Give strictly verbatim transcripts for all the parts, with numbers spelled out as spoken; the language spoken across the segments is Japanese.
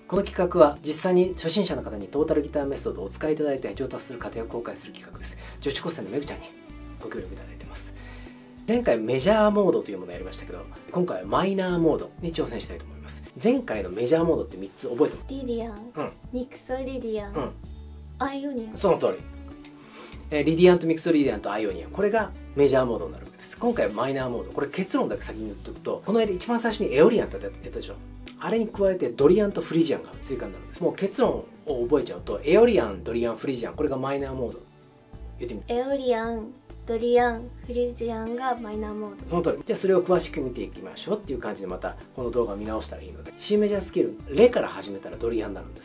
この企画は実際に初心者の方にトータルギターメソッドをお使いいただいて上達する過程を公開する企画です。女子高生のめぐちゃんにご協力いただいてます。前回メジャーモードというものをやりましたけど、今回はマイナーモードに挑戦したいと思います。前回のメジャーモードってみっつ覚えてます？ リディアン、うん、ミクソリディアン、うん、アイオニアン。 その通り。えー、リディアンとミクソリディアンとアイオニアン、これがメジャーモードになるわけです。今回はマイナーモード。これ結論だけ先に言っておくと、この間一番最初にエオリアンってやったでしょ。あれに加えてドリアンとフリジアンが追加になるんです。もう結論を覚えちゃうと、エオリアン、ドリアン、フリジアン、これがマイナーモード。言ってみて。 エオリアン、ドリアン、フリジアンがマイナーモード。 その通り。じゃあそれを詳しく見ていきましょうっていう感じで、またこの動画を見直したらいいので、C メジャースケールレから始めたらドリアンになるんです。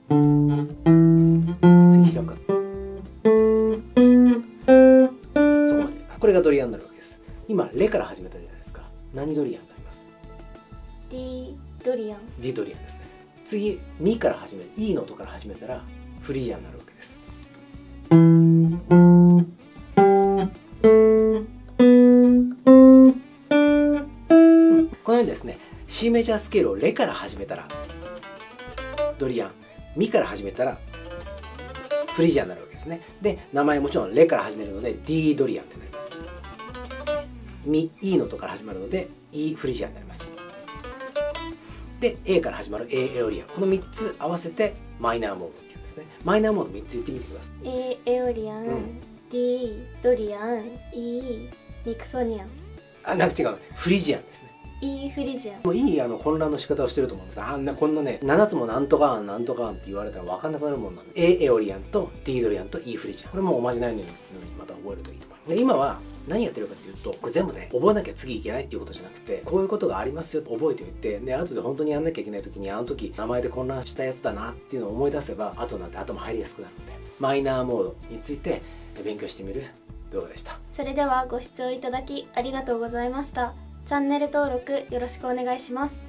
次開く。そこまで。これがドリアンになるわけです。今レから始めたじゃないですか。何ドリアンになります？ D ドリアン。 D ドリアンですね。次ミから始める、 E の音から始めたらフリジアンになるわけです。このようにですね、 C メジャースケールをレから始めたらドリアン、ミから始めたらフリジアンになるわけですね。で名前もちろんレから始めるので D ドリアンってなります。ミ、E の音から始まるので E フリジアンになります。で A から始まる A エオリアン、このみっつ合わせてマイナーモードっていうんですね。マイナーモードみっつ言ってみてください。 A エオリアン、うん、D ドリアン、 E ミクソニアン。 あ、なんか違う、フリジアンですね。 E フリジアン。 もういいあの混乱の仕方をしてると思うんです。あんなこんなねななつもなんとかあんなんとかあんって言われたら分かんなくなるもんなんで、 A エオリアンと D ドリアンと E フリジアン、これもおまじないのようにまた覚えるといいと思います。で今は何やってるかっていうと、これ全部ね覚えなきゃ次いけないっていうことじゃなくて、こういうことがありますよと覚えておいて、で後で本当にやんなきゃいけない時に、あの時名前で混乱したやつだなっていうのを思い出せば、後なんて頭入りやすくなるので、マイナーモードについて勉強してみる動画でした。 それではご視聴いただきありがとうございました。チャンネル登録よろしくお願いします。